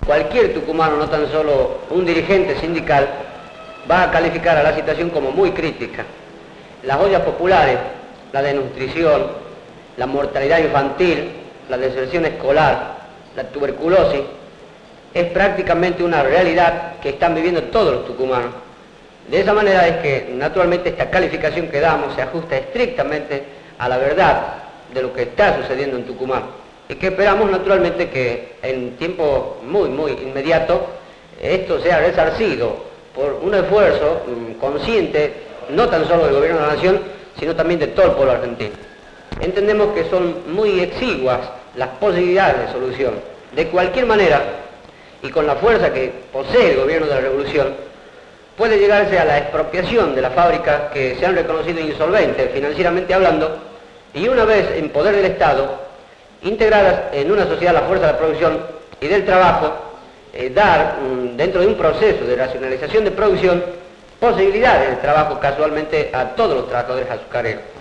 cualquier tucumano, no tan solo un dirigente sindical, va a calificar a la situación como muy crítica. Las ollas populares, la desnutrición, la mortalidad infantil, la deserción escolar, la tuberculosis, es prácticamente una realidad que están viviendo todos los tucumanos. De esa manera es que, naturalmente, esta calificación que damos se ajusta estrictamente a la verdad de lo que está sucediendo en Tucumán, y que esperamos, naturalmente, que en tiempo muy inmediato esto sea resarcido por un esfuerzo consciente, no tan solo del gobierno de la nación, sino también de todo el pueblo argentino. Entendemos que son muy exiguas las posibilidades de solución. De cualquier manera, y con la fuerza que posee el gobierno de la revolución, puede llegarse a la expropiación de las fábricas que se han reconocido insolventes financieramente hablando, y una vez en poder del Estado, integradas en una sociedad la fuerza de la producción y del trabajo, dar, dentro de un proceso de racionalización de producción, posibilidades de trabajo casualmente a todos los trabajadores azucareros.